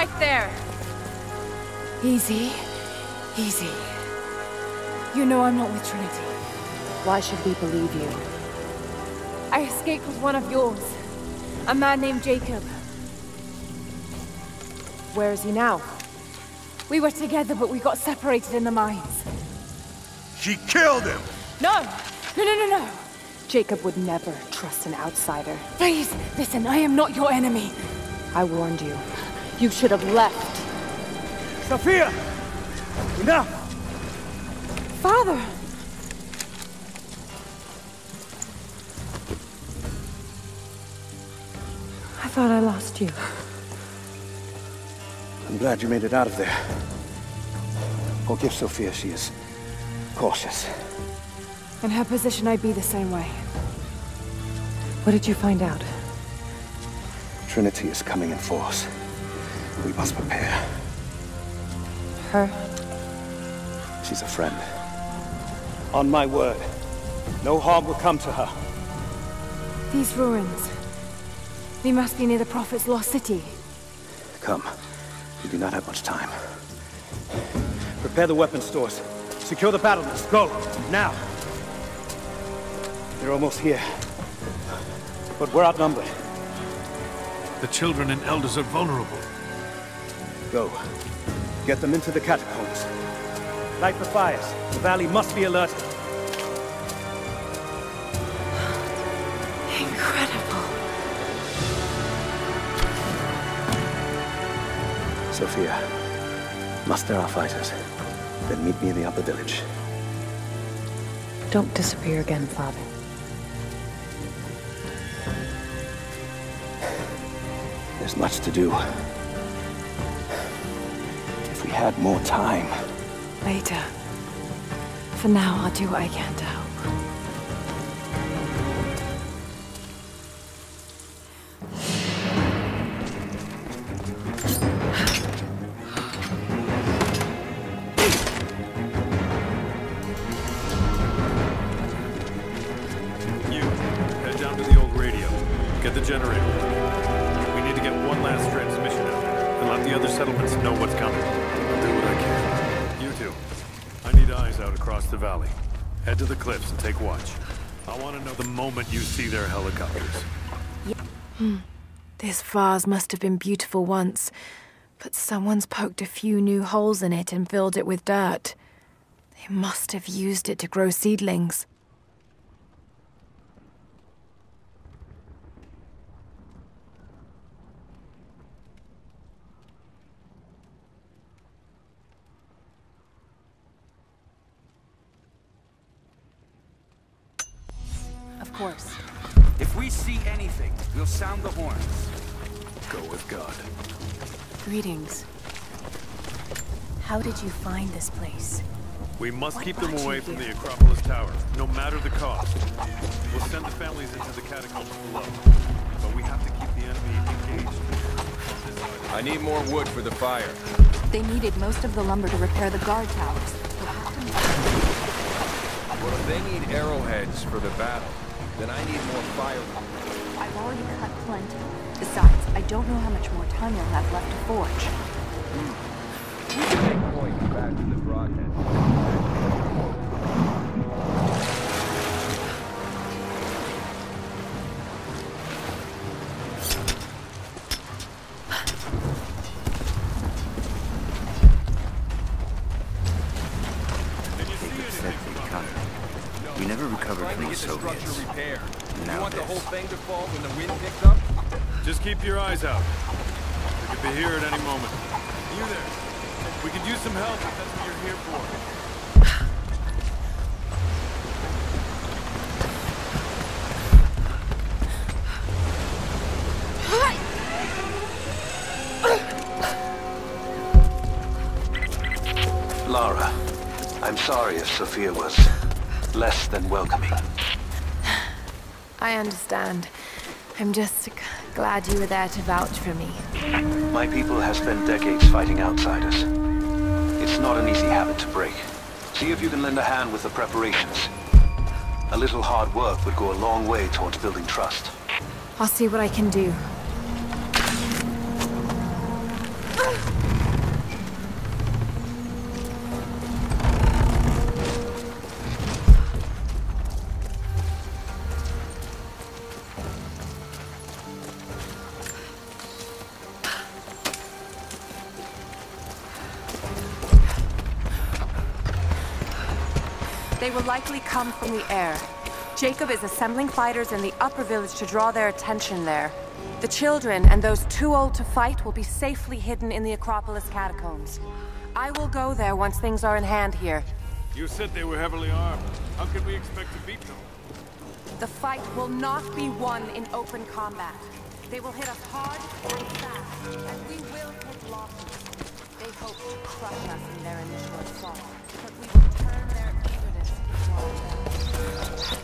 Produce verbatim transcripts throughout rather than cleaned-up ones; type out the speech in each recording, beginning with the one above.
right there. Easy. Easy. You know I'm not with Trinity. Why should we believe you? I escaped with one of yours. A man named Jacob. Where is he now? We were together, but we got separated in the mines. She killed him! No! No, no, no, no! Jacob would never trust an outsider. Please, listen, I am not your enemy. I warned you. You should have left. Sophia! Enough! Father! I thought I lost you. I'm glad you made it out of there. Forgive Sophia, she is cautious. In her position, I'd be the same way. What did you find out? Trinity is coming in force. We must prepare. Her? She's a friend. On my word, no harm will come to her. These ruins. They must be near the Prophet's lost city. Come. We do not have much time. Prepare the weapon stores. Secure the battlements. Go! Now! They're almost here. But we're outnumbered. The children and elders are vulnerable. Go. Get them into the catacombs. Light the fires. The valley must be alerted. Incredible. Sophia, muster our fighters. Then meet me in the upper village. Don't disappear again, Father. There's much to do. If we had more time. Later. For now, I'll do what I can to help. You, head down to the old radio. Get the generator. We need to get one last transmission out, and let the other settlements know what's coming. I'll do what I can. You two, I need eyes out across the valley. Head to the cliffs and take watch. I want to know the moment you see their helicopters. Yeah. Hmm. This vase must have been beautiful once, but someone's poked a few new holes in it and filled it with dirt. They must have used it to grow seedlings. Of course. If we see anything, we'll sound the horns. Go with God. Greetings. How did you find this place? We must What keep them brought away you from here? the Acropolis Tower, no matter the cost. We'll send the families into the catacombs below, but we have to keep the enemy engaged. I need more wood for the fire. They needed most of the lumber to repair the guard towers. They'll have to make- Well, if they need arrowheads for the battle, then I need more firewood. I've already cut plenty. Besides, I don't know how much more time you'll have left to forge. We can make points back to the broadhead. We never recovered from the Get the structure Soviets. repaired. You Now want the this. whole thing to fall when the wind picks up? Just keep your eyes out. They could be here at any moment. You there? We could use some help if that's what you're here for. Lara, I'm sorry if Sophia was less than welcoming. I understand. I'm just g- glad you were there to vouch for me. My people have spent decades fighting outsiders. It's not an easy habit to break. See if you can lend a hand with the preparations. A little hard work would go a long way towards building trust. I'll see what I can do. They will likely come from the air. Jacob is assembling fighters in the upper village to draw their attention there. The children and those too old to fight will be safely hidden in the Acropolis catacombs. I will go there once things are in hand here. You said they were heavily armed. How can we expect to beat them? The fight will not be won in open combat. They will hit us hard and fast, and we will take losses. They hope to crush us in their initial assault, but we will turn their eagerness into our death.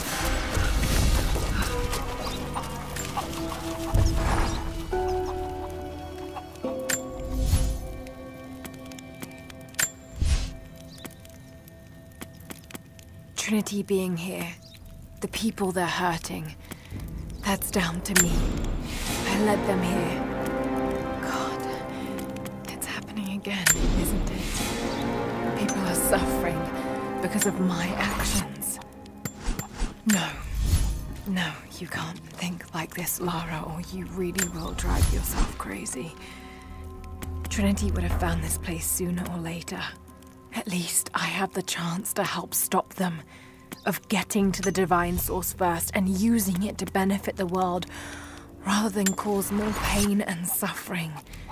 Trinity being here, the people they're hurting, that's down to me. I led them here. God, it's happening again, isn't it? People are suffering because of my actions. No, no, you can't think like this, Lara, or you really will drive yourself crazy. Trinity would have found this place sooner or later. At least I have the chance to help stop them, of getting to the divine source first and using it to benefit the world, rather than cause more pain and suffering.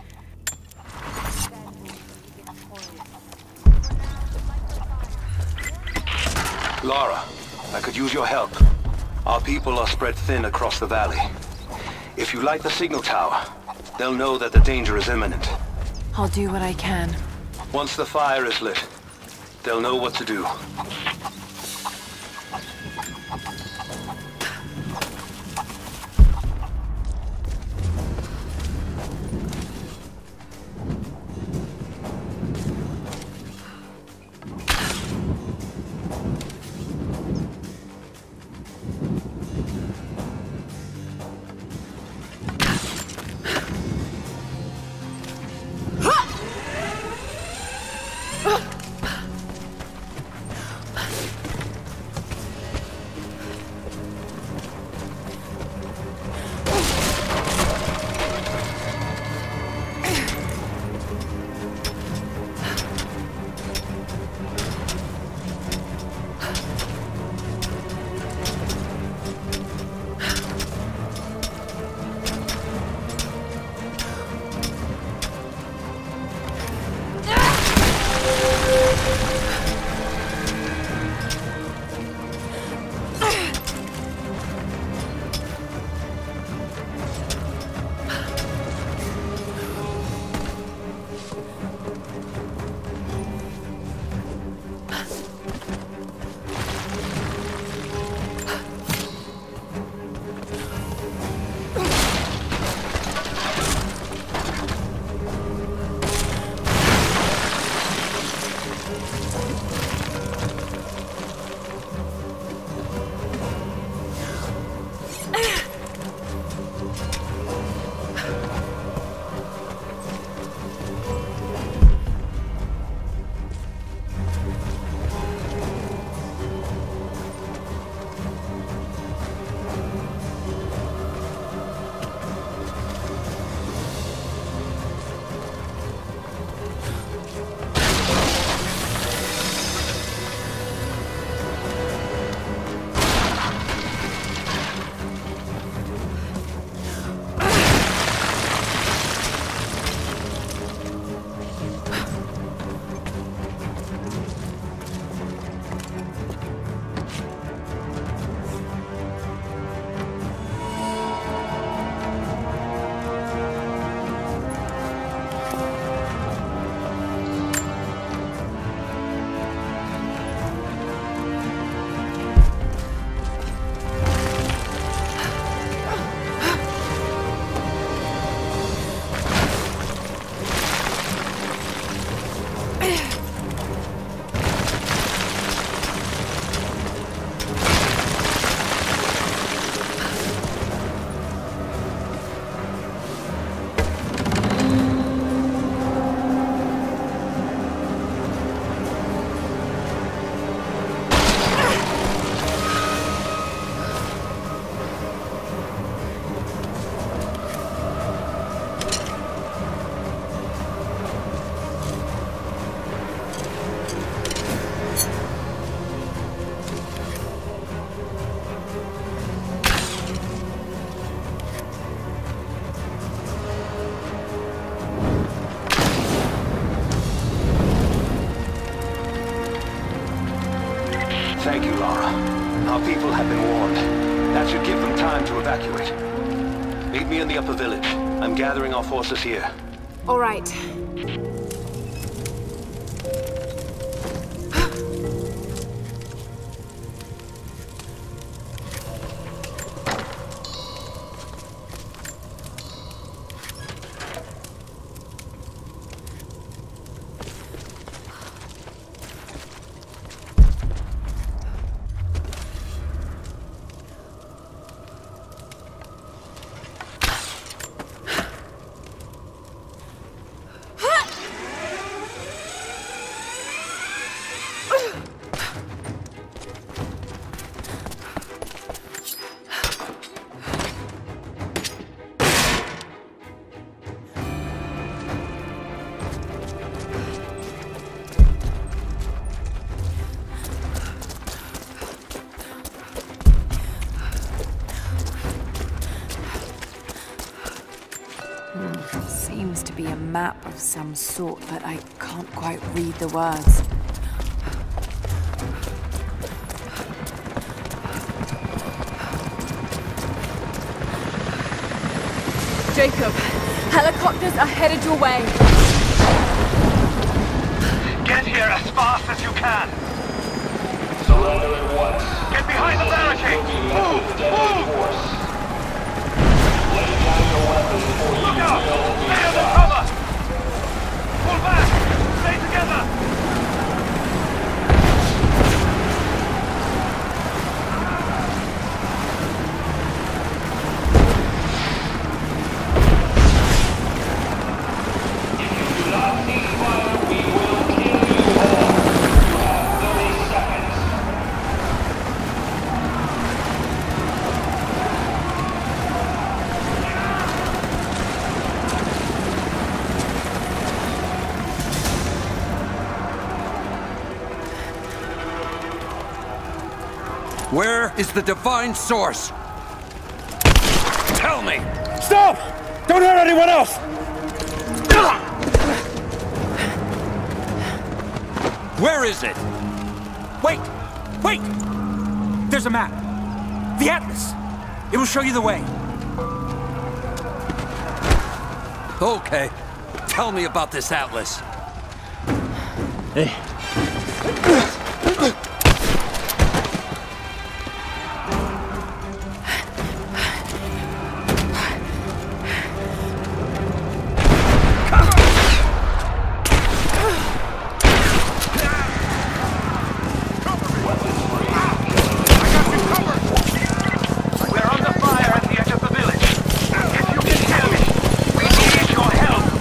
Lara, I could use your help. Our people are spread thin across the valley. If you light the signal tower, they'll know that the danger is imminent. I'll do what I can. Once the fire is lit, they'll know what to do. Lara. Our people have been warned. That should give them time to evacuate. Meet me in the upper village. I'm gathering our forces here. All right. Seems to be a map of some sort, but I can't quite read the words. Jacob, helicopters are headed your way. Get here as fast as you can! Surrender at once. Get behind the barricade! Move! Move! Lay down your weapons or you Look out! will be Stay under shot. cover! Pull back! Stay together! If you do not cease fire, we will kill you all. You have thirty seconds. Where is the divine source? Tell me! Stop! Don't hurt anyone else! Where is it? Wait! Wait! There's a map. The Atlas. It will show you the way. Okay. Tell me about this atlas. Hey. We're under fire at the edge of the village. If you can hear me, we need your help.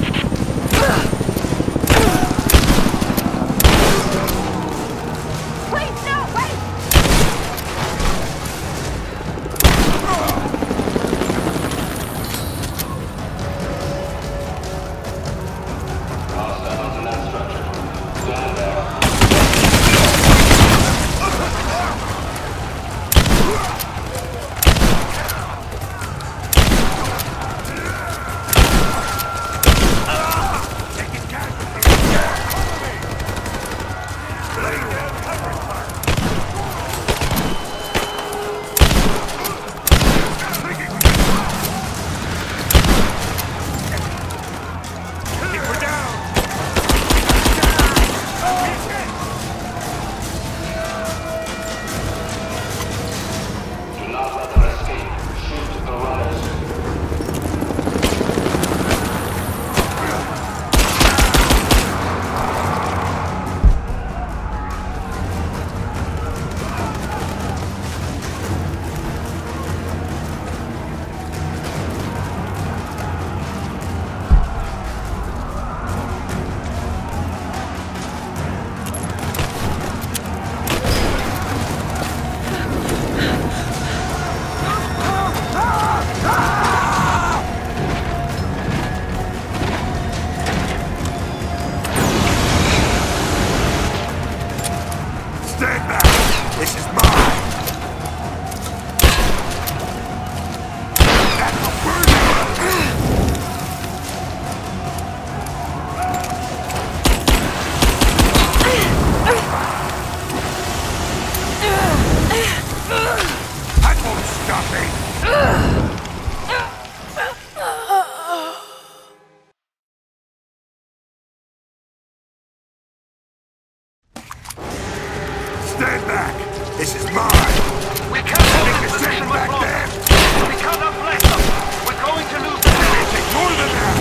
We can't hold this position much longer. We cannot bless them. We're going to lose the village. Ignore them now.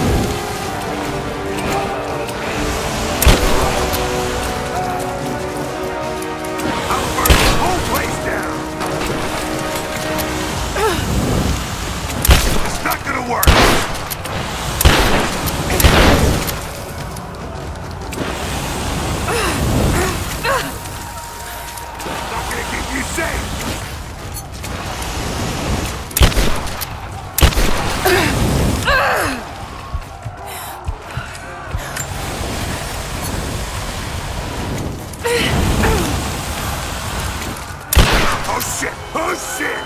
I'll burn this whole place down. It's not gonna work. Not gonna keep you safe. Oh shit! Oh shit!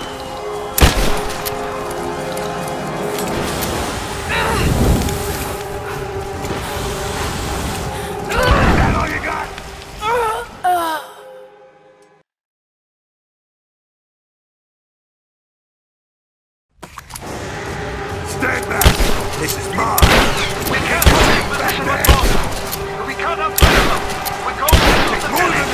Is that all you got? Stand back! This is mine! We can't hold this position much longer! We can't outplay them! We're going to lose the village!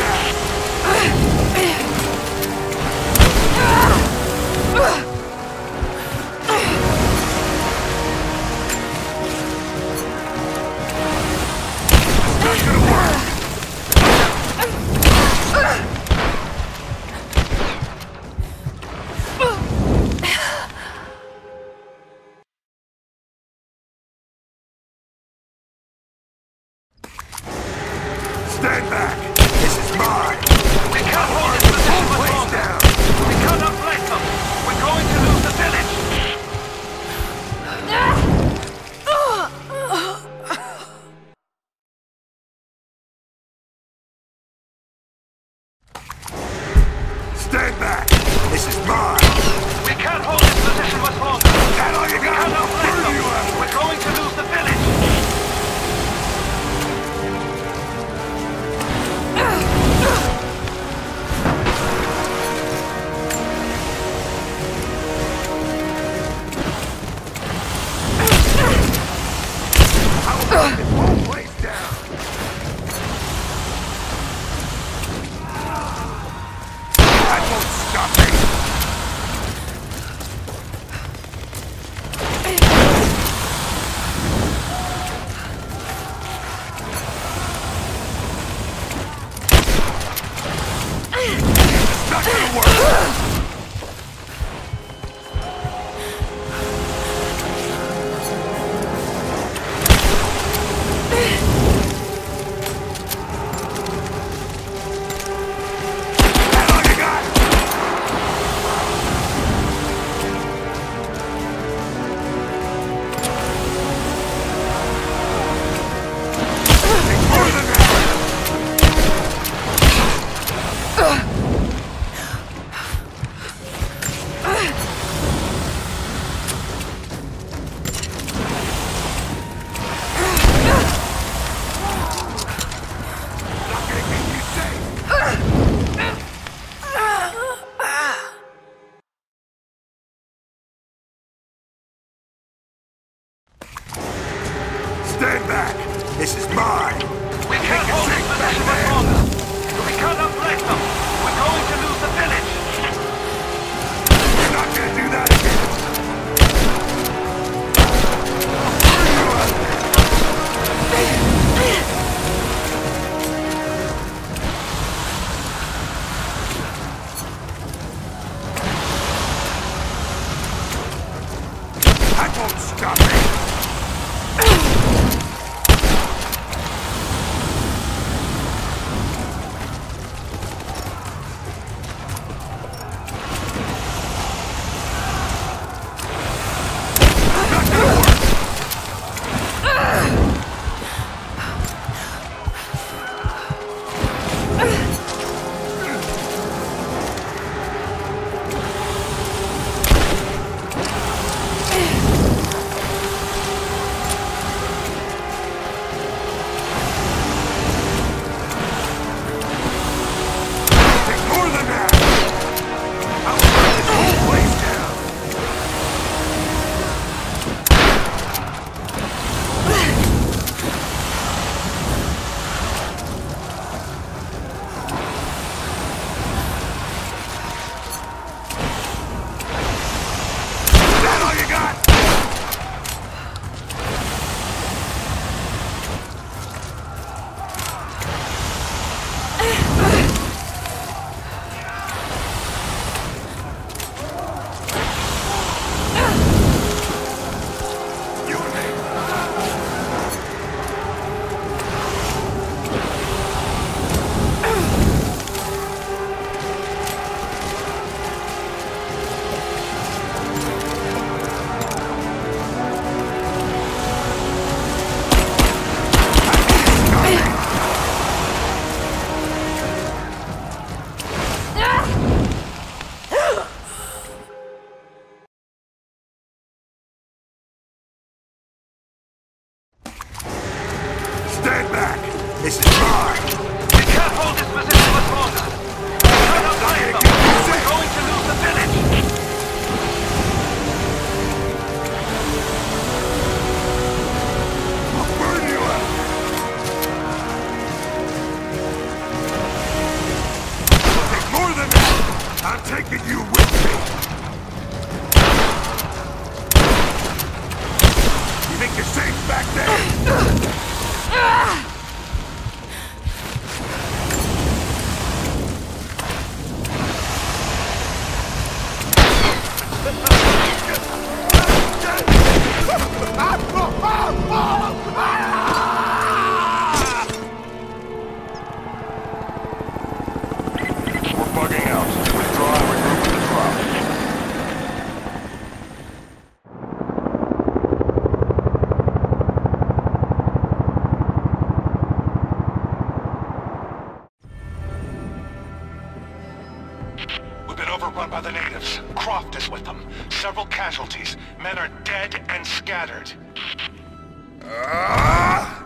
It's not gonna work! Stand back! This is mine! We can't hold this position much longer! We cannot bless them! We're going to lose the village! Stand back! This is mine! We can't hold this position much longer! Is that all you got? We cannot bless them! We're going to lose the village! I will burn this whole place down! That won't stop me! It's not gonna work! That all you got? Ignore them now! Not gonna keep you safe! Stand back! This is mine! We can't hold this position much longer! We cannot bless them! We're going to lose the village! You're not gonna do that again! That won't stop me! Not gonna work! you with me? You think you're safe back there? Overrun by the natives. Croft is with them. Several casualties. Men are dead and scattered. Uh...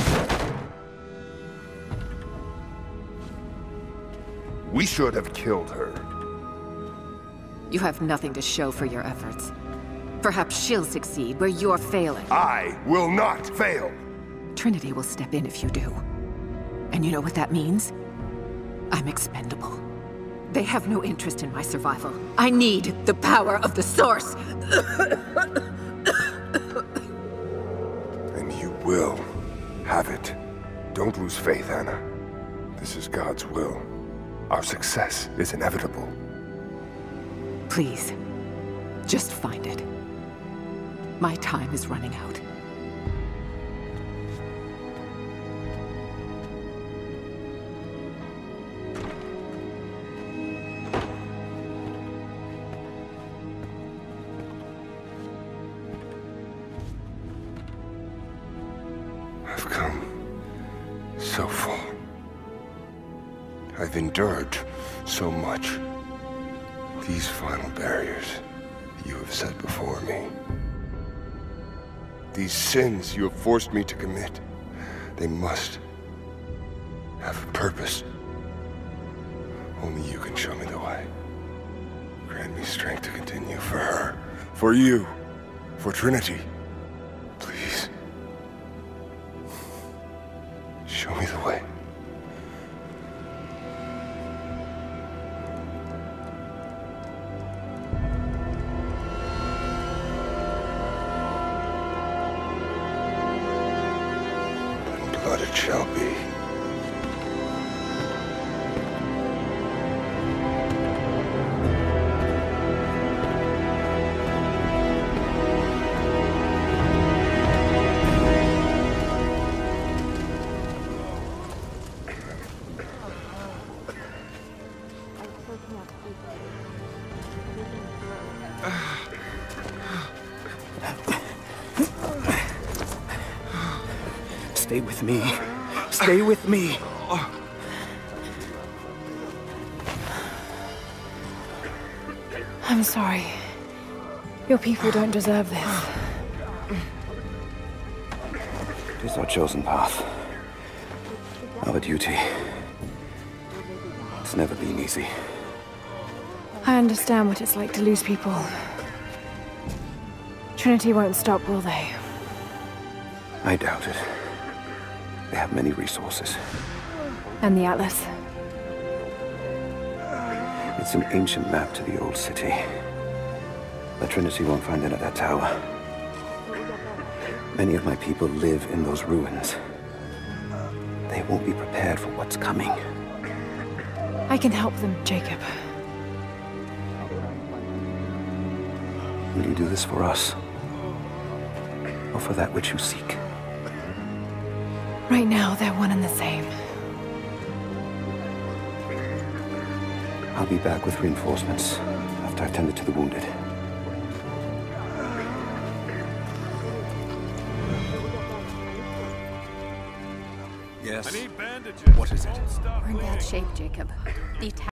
We should have killed her. You have nothing to show for your efforts. Perhaps she'll succeed where you're failing. I will not fail! Trinity will step in if you do. And you know what that means? I'm expendable. They have no interest in my survival. I need the power of the Source! And you will have it. Don't lose faith, Anna. This is God's will. Our success is inevitable. Please, just find it. My time is running out. I've come so far. I've endured so much. These final barriers you have set before me. These sins you have forced me to commit, they must have a purpose. Only you can show me the way. Grant me strength to continue for her, for you, for Trinity. Please. Show me the way. And blood it shall be. Stay with me. Stay with me. I'm sorry. Your people don't deserve this. It is our chosen path. Our duty. It's never been easy. I understand what it's like to lose people. Trinity won't stop, will they? I doubt it. They have many resources. And the Atlas? It's an ancient map to the old city. But Trinity won't find it at that tower. Many of my people live in those ruins. They won't be prepared for what's coming. I can help them, Jacob. Will you do this for us? Or for that which you seek? Right now, they're one and the same. I'll be back with reinforcements after I've tended to the wounded. Yes. I need bandages. What is it? We're in bad shape, Jacob. The